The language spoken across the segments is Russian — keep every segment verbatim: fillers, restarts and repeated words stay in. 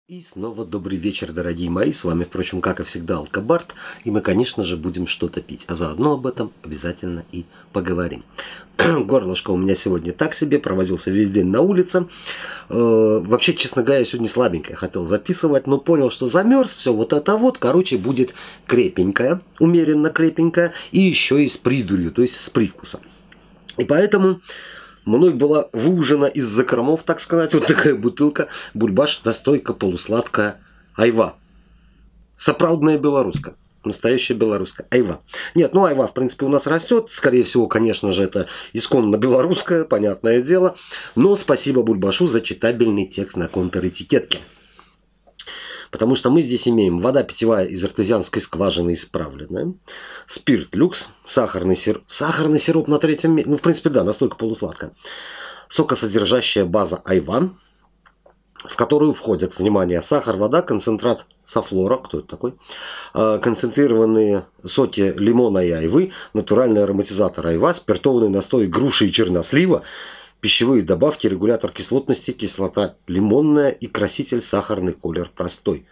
И снова добрый вечер, дорогие мои. С вами, впрочем, как и всегда, Алкобард. И мы, конечно же, будем что-то пить. А заодно об этом обязательно и поговорим. Горлышко у меня сегодня так себе. Провозился весь день на улице. Э, вообще, честно говоря, я сегодня слабенькое хотел записывать. Но понял, что замерз. Все вот это вот, короче, будет крепенькое. Умеренно крепенькое. И еще и с придурью, то есть с привкусом. И поэтому... мной была выужена из закромов, так сказать, вот такая бутылка бульбаш, настойка полусладкая айва. Сапраўдная белорусская. Настоящая белорусская. Айва. Нет, ну айва, в принципе, у нас растет. Скорее всего, конечно же, это исконно белорусская, понятное дело. Но спасибо бульбашу за читабельный текст на контр-этикетке. Потому что мы здесь имеем вода питьевая из артезианской скважины исправленная, спирт люкс, сахарный сироп, сахарный сироп на третьем месте, ну в принципе да, настойка полусладкая, сокосодержащая база айва, в которую входят, внимание, сахар, вода, концентрат софлора, кто это такой, концентрированные соки лимона и айвы, натуральный ароматизатор айва, спиртованный настой груши и чернослива, пищевые добавки, регулятор кислотности, кислота лимонная и краситель сахарный колер простой.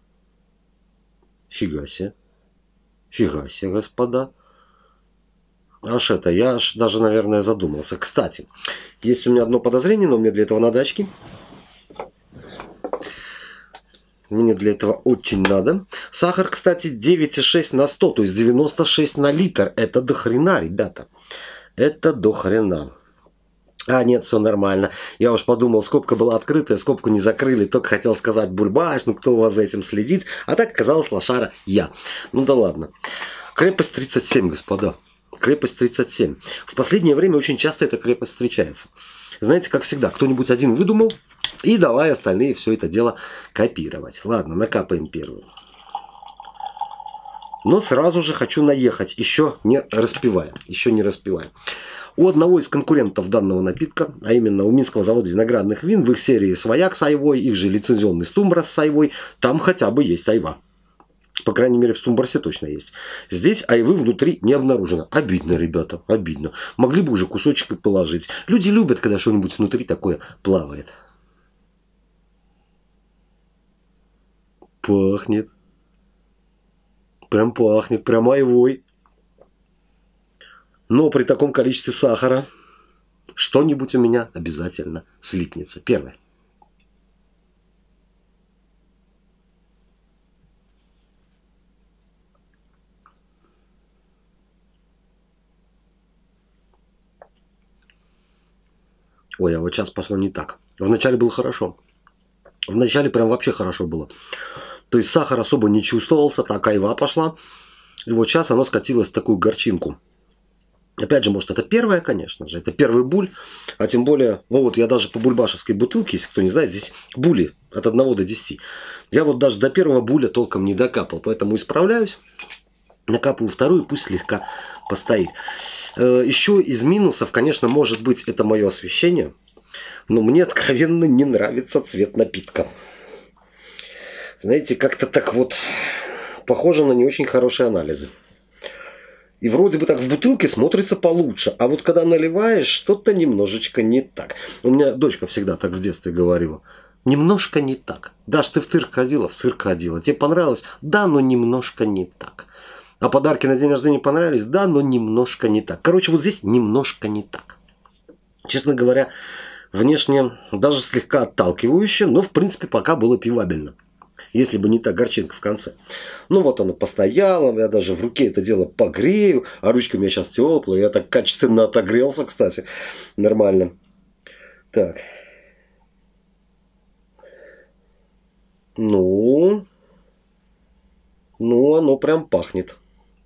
Фига себе. Фига себе, господа. Аж это, я аж даже, наверное, задумался. Кстати, есть у меня одно подозрение, но мне для этого надо очки. Мне для этого очень надо. Сахар, кстати, девять и шесть на сто, то есть девяносто шесть на литр. Это до хрена, ребята. Это до хрена. А, нет, все нормально. Я уж подумал, скобка была открытая, скобку не закрыли. Только хотел сказать бульбаш, ну кто у вас за этим следит. А так оказалось лошара я. Ну да ладно. Крепость тридцать семь, господа. Крепость тридцать семь. В последнее время очень часто эта крепость встречается. Знаете, как всегда, кто-нибудь один выдумал, и давай остальные все это дело копировать. Ладно, накапаем первую. Но сразу же хочу наехать, еще не распивая. Еще не распивая. У одного из конкурентов данного напитка, а именно у Минского завода виноградных вин, в их серии «Свояк» с айвой, их же лицензионный «Стумбрас» с айвой, там хотя бы есть айва. По крайней мере, в «Стумбрасе» точно есть. Здесь айвы внутри не обнаружено. Обидно, ребята, обидно. Могли бы уже кусочек и положить. Люди любят, когда что-нибудь внутри такое плавает. Пахнет. Прям пахнет, прям айвой. Но при таком количестве сахара что-нибудь у меня обязательно слипнется. Первое. Ой, а вот сейчас пошло не так. Вначале было хорошо. Вначале прям вообще хорошо было. То есть сахар особо не чувствовался, так айва пошла. И вот сейчас оно скатилось в такую горчинку. Опять же, может, это первое, конечно же. Это первый буль. А тем более, ну вот я даже по бульбашевской бутылке, если кто не знает, здесь були от одного до десяти. Я вот даже до первого буля толком не докапал. Поэтому исправляюсь. Накапываю вторую, пусть слегка постоит. Еще из минусов, конечно, может быть, это мое освещение. Но мне откровенно не нравится цвет напитка. Знаете, как-то так вот похоже на не очень хорошие анализы. И вроде бы так в бутылке смотрится получше. А вот когда наливаешь, что-то немножечко не так. У меня дочка всегда так в детстве говорила. Немножко не так. Даш, ты в цирк ходила? В цирк ходила. Тебе понравилось? Да, но немножко не так. А подарки на день рождения понравились? Да, но немножко не так. Короче, вот здесь немножко не так. Честно говоря, внешне даже слегка отталкивающе, но в принципе пока было пивабельно. Если бы не та горчинка в конце. Ну вот оно постояло, я даже в руке это дело погрею, а ручка у меня сейчас теплая, я так качественно отогрелся, кстати, нормально. Так. Ну, ну оно прям пахнет.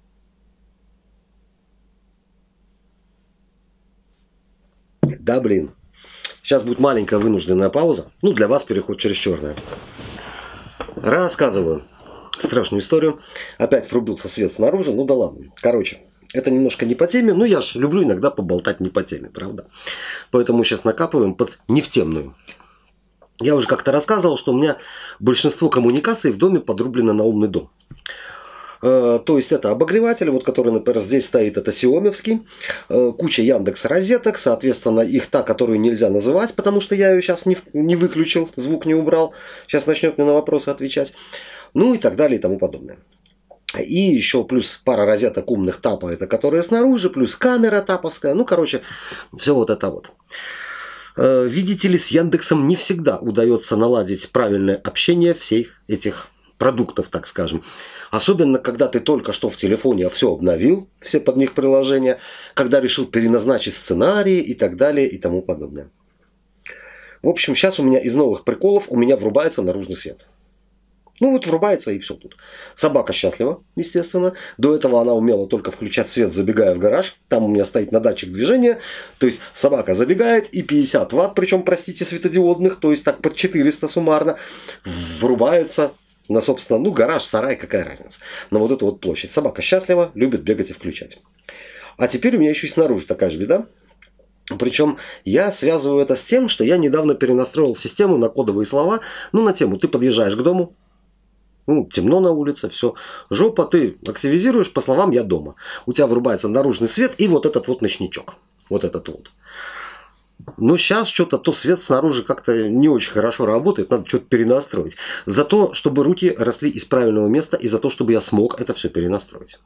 Да блин. Сейчас будет маленькая вынужденная пауза. Ну для вас переход через черное. Рассказываю страшную историю. Опять врубился свет снаружи. Ну да ладно. Короче, это немножко не по теме. Но я же люблю иногда поболтать не по теме, правда? Поэтому сейчас накапываем под нефтемную. Я уже как-то рассказывал, что у меня большинство коммуникаций в доме подрублено на умный дом. То есть это обогреватель, вот который, например, здесь стоит, это сиомовский. Куча Яндекс розеток, соответственно, их та, которую нельзя называть, потому что я ее сейчас не, не выключил, звук не убрал. Сейчас начнет мне на вопросы отвечать. Ну и так далее и тому подобное. И еще плюс пара розеток умных тапа, это которые снаружи, плюс камера таповская. Ну, короче, все вот это вот. Видите ли, с Яндексом не всегда удается наладить правильное общение всех этих продуктов, так скажем. Особенно, когда ты только что в телефоне все обновил, все под них приложения, когда решил переназначить сценарии и так далее и тому подобное. В общем, сейчас у меня из новых приколов у меня врубается наружный свет. Ну вот врубается и все тут. Собака счастлива, естественно. До этого она умела только включать свет, забегая в гараж. Там у меня стоит на датчик движения. То есть собака забегает и пятьдесят ватт, причем, простите, светодиодных, то есть так под четыреста суммарно, врубается на, собственно, ну гараж, сарай, какая разница. На вот эту вот площадь. Собака счастлива, любит бегать и включать. А теперь у меня еще и снаружи такая же беда. Причем я связываю это с тем, что я недавно перенастроил систему на кодовые слова. Ну на тему, ты подъезжаешь к дому. Ну, темно на улице, все. Жопа, ты активизируешь, по словам, я дома. У тебя врубается наружный свет и вот этот вот ночничок. Вот этот вот. Но сейчас что-то то свет снаружи как-то не очень хорошо работает. Надо что-то перенастроить. За то, чтобы руки росли из правильного места и за то, чтобы я смог это все перенастроить.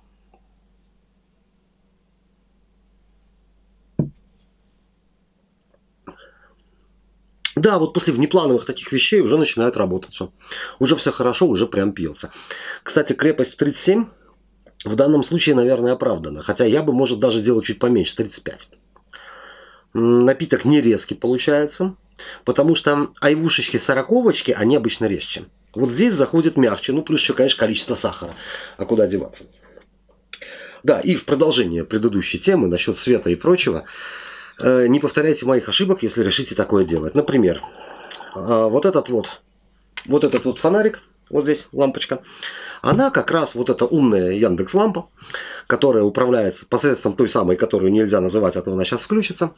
Да, вот после внеплановых таких вещей уже начинает работать все. Уже все хорошо, уже прям пьется. Кстати, крепость тридцать семь в данном случае, наверное, оправдана. Хотя я бы, может, даже делал чуть поменьше, тридцать пять. Напиток не резкий получается. Потому что айвушечки сороковочки, они обычно резче. Вот здесь заходит мягче. Ну, плюс еще, конечно, количество сахара. А куда деваться? Да, и в продолжение предыдущей темы насчет света и прочего. Не повторяйте моих ошибок, если решите такое делать. Например, вот этот вот, вот этот вот фонарик, вот здесь лампочка, она как раз вот эта умная Яндекс-лампа, которая управляется посредством той самой, которую нельзя называть, а то она сейчас включится.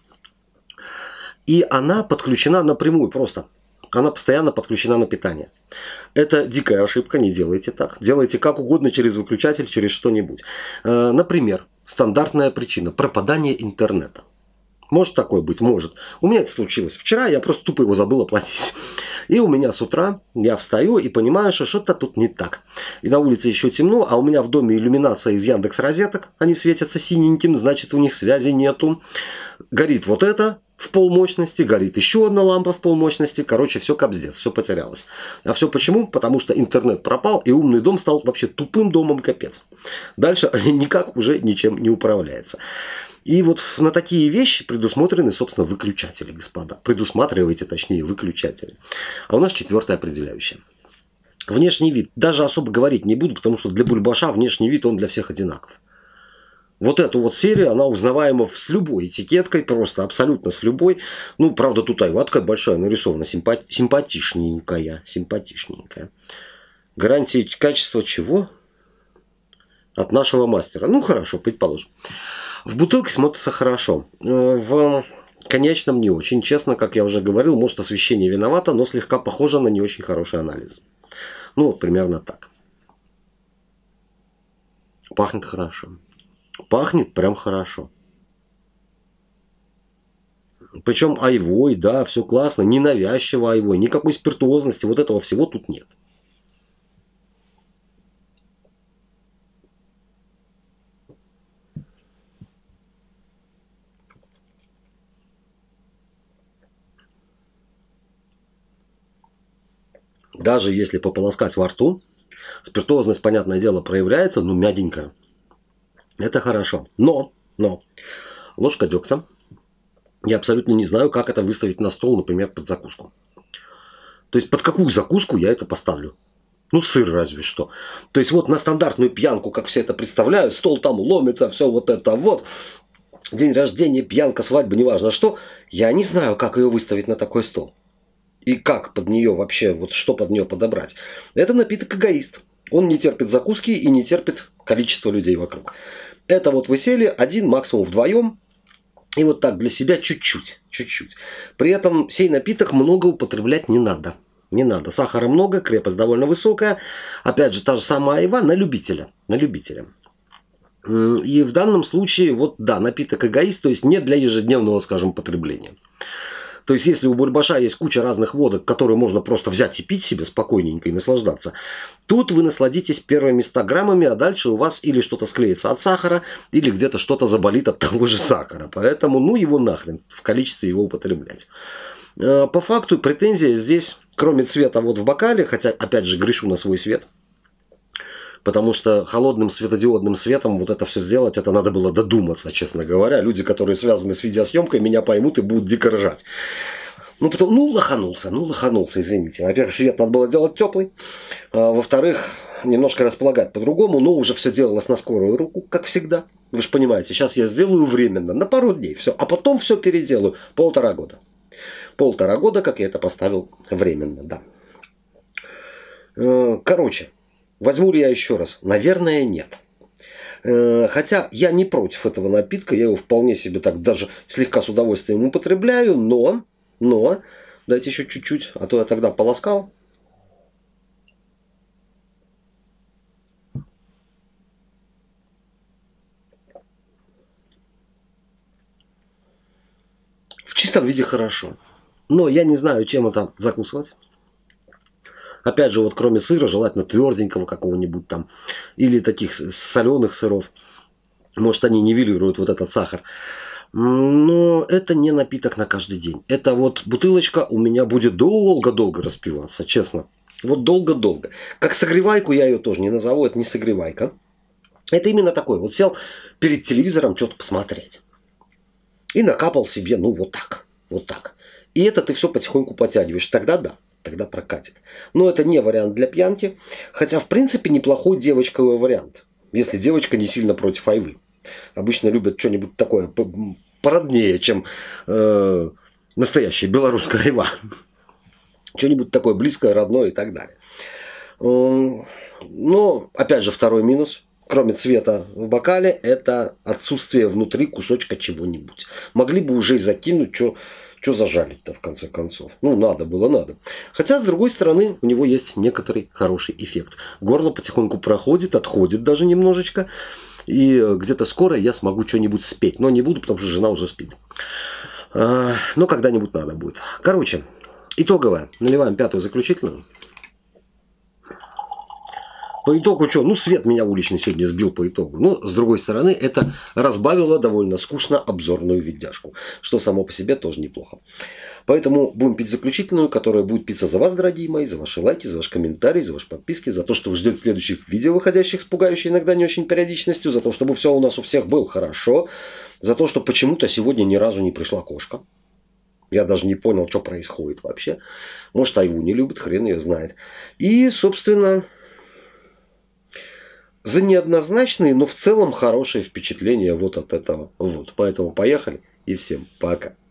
И она подключена напрямую просто. Она постоянно подключена на питание. Это дикая ошибка, не делайте так. Делайте как угодно, через выключатель, через что-нибудь. Например, стандартная причина – пропадание интернета. Может такое быть? Может. У меня это случилось вчера, я просто тупо его забыл оплатить. И у меня с утра я встаю и понимаю, что что-то тут не так. И на улице еще темно, а у меня в доме иллюминация из Яндекс розеток. Они светятся синеньким, значит у них связи нету. Горит вот это в полмощности, горит еще одна лампа в полмощности. Короче, все капздец, все потерялось. А все почему? Потому что интернет пропал, и умный дом стал вообще тупым домом, капец. Дальше никак уже ничем не управляется. И вот на такие вещи предусмотрены, собственно, выключатели, господа. Предусматривайте, точнее, выключатели. А у нас четвертое определяющее. Внешний вид. Даже особо говорить не буду, потому что для бульбаша внешний вид, он для всех одинаков. Вот эту вот серию, она узнаваема с любой этикеткой, просто абсолютно с любой. Ну, правда, тут айва такая большая нарисована, симпати симпатичненькая, симпатичненькая. Гарантия качества чего? От нашего мастера. Ну, хорошо, предположим. В бутылке смотрится хорошо. В конечном не очень. Честно, как я уже говорил, может освещение виновато, но слегка похоже на не очень хороший анализ. Ну вот примерно так. Пахнет хорошо. Пахнет прям хорошо. Причем айвой, да, все классно. Ненавязчиво айвой. Никакой спиртуозности. Вот этого всего тут нет. Даже если пополоскать во рту, спиртуозность, понятное дело, проявляется, но мягенькая. Это хорошо. Но, но, ложка дегтя. Я абсолютно не знаю, как это выставить на стол, например, под закуску. То есть, под какую закуску я это поставлю? Ну, сыр разве что. То есть, вот на стандартную пьянку, как все это представляют, стол там ломится, все вот это вот. День рождения, пьянка, свадьба, неважно что. Я не знаю, как ее выставить на такой стол. И как под нее вообще, вот что под нее подобрать. Это напиток эгоист. Он не терпит закуски и не терпит количество людей вокруг. Это вот вы сели один, максимум вдвоем. И вот так для себя чуть-чуть. Чуть-чуть. При этом сей напиток много употреблять не надо. Не надо. Сахара много, крепость довольно высокая. Опять же, та же самая айва на любителя. На любителя. И в данном случае, вот да, напиток эгоист, то есть не для ежедневного, скажем, потребления. То есть, если у бульбаша есть куча разных водок, которые можно просто взять и пить себе спокойненько и наслаждаться, тут вы насладитесь первыми ста граммами, а дальше у вас или что-то склеится от сахара, или где-то что-то заболит от того же сахара. Поэтому, ну его нахрен в количестве его употреблять. По факту претензия здесь, кроме цвета вот в бокале, хотя, опять же, грешу на свой свет, потому что холодным светодиодным светом вот это все сделать, это надо было додуматься, честно говоря. Люди, которые связаны с видеосъемкой, меня поймут и будут дико ржать. Ну, потом, ну, лоханулся, ну, лоханулся, извините. Во-первых, свет надо было делать теплый. А, во-вторых, немножко располагать по-другому, но уже все делалось на скорую руку, как всегда. Вы же понимаете, сейчас я сделаю временно, на пару дней, все, а потом все переделаю. Полтора года. Полтора года, как я это поставил временно, да. Короче. Возьму ли я еще раз? Наверное, нет. Хотя я не против этого напитка, я его вполне себе так даже слегка с удовольствием употребляю, но, но, дайте еще чуть-чуть, а то я тогда полоскал. В чистом виде хорошо, но я не знаю, чем это закусывать. Опять же, вот кроме сыра, желательно тверденького какого-нибудь там. Или таких соленых сыров. Может, они нивелируют вот этот сахар. Но это не напиток на каждый день. Это вот бутылочка у меня будет долго-долго распиваться, честно. Вот долго-долго. Как согревайку я ее тоже не назову, это не согревайка. Это именно такой. Вот сел перед телевизором что-то посмотреть. И накапал себе, ну, вот так. Вот так. И это ты все потихоньку потягиваешь. Тогда да. Тогда прокатит. Но это не вариант для пьянки. Хотя, в принципе, неплохой девочковый вариант. Если девочка не сильно против айвы. Обычно любят что-нибудь такое породнее, чем э, настоящая белорусская айва. Что-нибудь такое близкое, родное и так далее. Но, опять же, второй минус. Кроме цвета в бокале, это отсутствие внутри кусочка чего-нибудь. Могли бы уже и закинуть, что... Что зажалить-то в конце концов? Ну, надо было, надо. Хотя, с другой стороны, у него есть некоторый хороший эффект. Горло потихоньку проходит, отходит даже немножечко. И где-то скоро я смогу что-нибудь спеть. Но не буду, потому что жена уже спит. Но когда-нибудь надо будет. Короче, итоговая. Наливаем пятую заключительную. По итогу что? Ну, свет меня уличный сегодня сбил по итогу. Но, с другой стороны, это разбавило довольно скучно обзорную видяшку. Что само по себе тоже неплохо. Поэтому будем пить заключительную, которая будет питься за вас, дорогие мои, за ваши лайки, за ваши комментарии, за ваши подписки, за то, что вы ждете следующих видео, выходящих с пугающей иногда не очень периодичностью, за то, чтобы все у нас у всех было хорошо, за то, что почему-то сегодня ни разу не пришла кошка. Я даже не понял, что происходит вообще. Может, айву не любит, хрен ее знает. И, собственно... за неоднозначные, но в целом хорошие впечатления вот от этого. Вот. Поэтому поехали и всем пока.